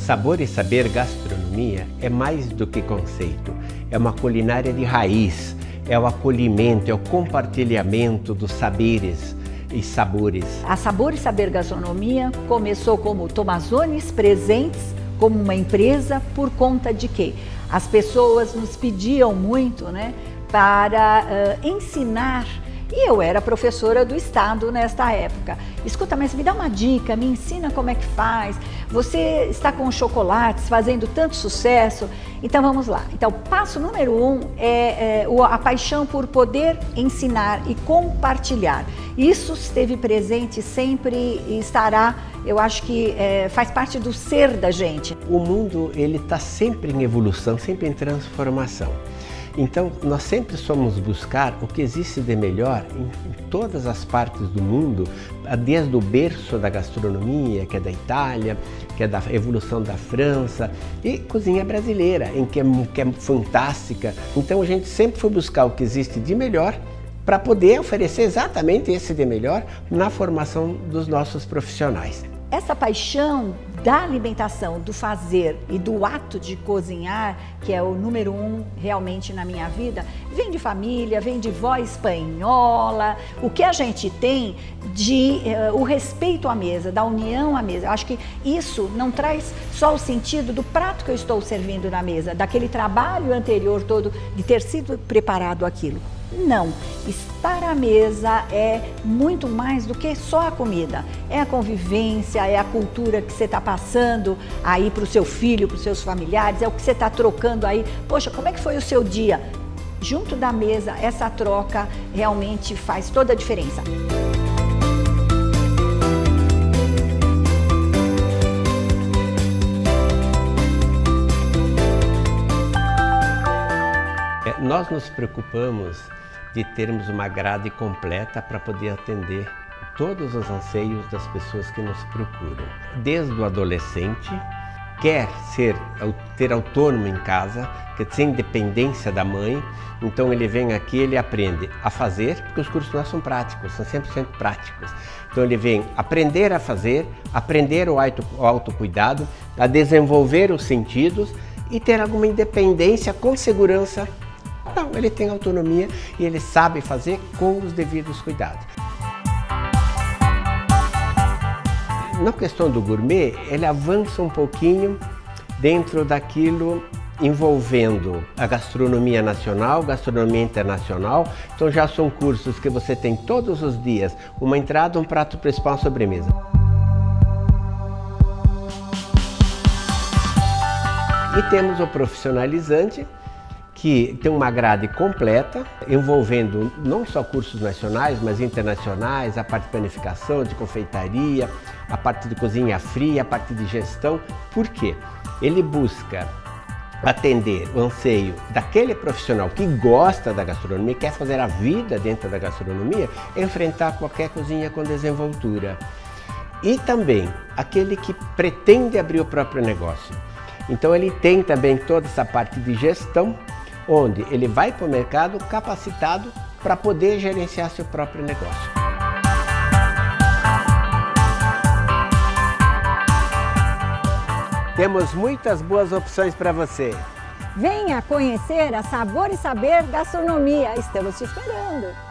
Sabor e Saber Gastronomia é mais do que conceito, é uma culinária de raiz, é o acolhimento, é o compartilhamento dos saberes e sabores. A Sabor e Saber Gastronomia começou como Tomasones Presentes, como uma empresa, por conta de que as pessoas nos pediam muito, né, para ensinar. E eu era professora do estado nesta época. Escuta, mas me dá uma dica, me ensina como é que faz. Você está com chocolates fazendo tanto sucesso. Então vamos lá. Então, passo número 1 é a paixão por poder ensinar e compartilhar. Isso esteve presente sempre e estará, eu acho que faz parte do ser da gente. O mundo, ele está sempre em evolução, sempre em transformação. Então, nós sempre somos buscar o que existe de melhor em todas as partes do mundo, desde o berço da gastronomia, que é da Itália, que é da evolução da França, e cozinha brasileira, que é fantástica. Então, a gente sempre foi buscar o que existe de melhor para poder oferecer exatamente esse de melhor na formação dos nossos profissionais. Essa paixão da alimentação, do fazer e do ato de cozinhar, que é o número 1 realmente na minha vida, vem de família, vem de vó espanhola. O que a gente tem de o respeito à mesa, da união à mesa. Eu acho que isso não traz só o sentido do prato que eu estou servindo na mesa, daquele trabalho anterior todo de ter sido preparado aquilo. Não, estar à mesa é muito mais do que só a comida. É a convivência, é a cultura que você está passando aí para o seu filho, para os seus familiares, é o que você está trocando aí. Poxa, como é que foi o seu dia? Junto da mesa, essa troca realmente faz toda a diferença. Nós nos preocupamos de termos uma grade completa para poder atender todos os anseios das pessoas que nos procuram. Desde o adolescente, quer ter autônomo em casa, quer ter independência da mãe, então ele vem aqui, ele aprende a fazer, porque os cursos nossos são práticos, são 100% práticos. Então ele vem aprender a fazer, aprender o autocuidado, a desenvolver os sentidos e ter alguma independência com segurança. Não, ele tem autonomia e ele sabe fazer com os devidos cuidados. Na questão do gourmet, ele avança um pouquinho dentro daquilo envolvendo a gastronomia nacional, gastronomia internacional. Então já são cursos que você tem todos os dias, uma entrada, um prato principal, uma sobremesa. E temos o profissionalizante, que tem uma grade completa, envolvendo não só cursos nacionais, mas internacionais, a parte de planificação, de confeitaria, a parte de cozinha fria, a parte de gestão. Por quê? Ele busca atender o anseio daquele profissional que gosta da gastronomia, quer fazer a vida dentro da gastronomia, enfrentar qualquer cozinha com desenvoltura. E também aquele que pretende abrir o próprio negócio. Então ele tem também toda essa parte de gestão, onde ele vai para o mercado capacitado para poder gerenciar seu próprio negócio. Temos muitas boas opções para você. Venha conhecer a Sabor e Saber Gastronomia. Estamos te esperando.